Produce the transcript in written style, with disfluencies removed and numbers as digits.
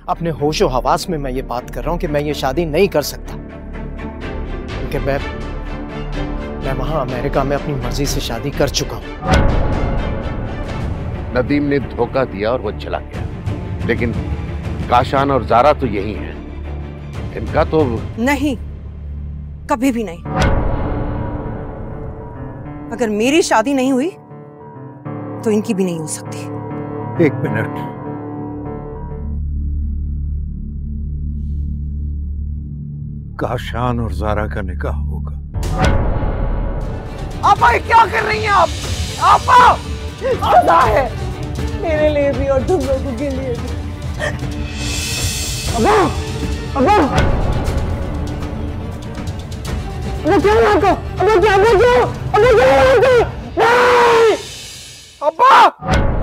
अपने होशो हवास में मैं ये बात कर रहा हूं कि मैं ये शादी नहीं कर सकता, क्योंकि मैं वहां अमेरिका में अपनी मर्जी से शादी कर चुका हूं। नदीम ने धोखा दिया और वो चला गया, लेकिन काशान और जारा तो यही हैं। इनका तो नहीं, कभी भी नहीं। अगर मेरी शादी नहीं हुई तो इनकी भी नहीं हो सकती। एक मिनट, काशान और जारा का निकाह होगा। आपा क्या कर रही हैं आप? आपा सजा है मेरे लिए भी और तुम लोगों के लिए भी। अब्बा, अब्बा, अब्बा क्या हुआ आपको? अब्बा क्या हुआ? अब्बा क्या हुआ आपको? नहीं! अब्बा!